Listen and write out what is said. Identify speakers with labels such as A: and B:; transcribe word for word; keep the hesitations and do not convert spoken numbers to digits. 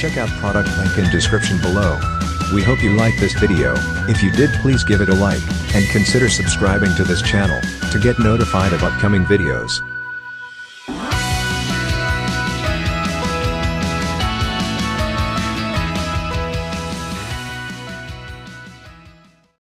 A: check out product link in description below. We hope you liked this video. If you did, please give it a like, and consider subscribing to this channel, to get notified of upcoming videos.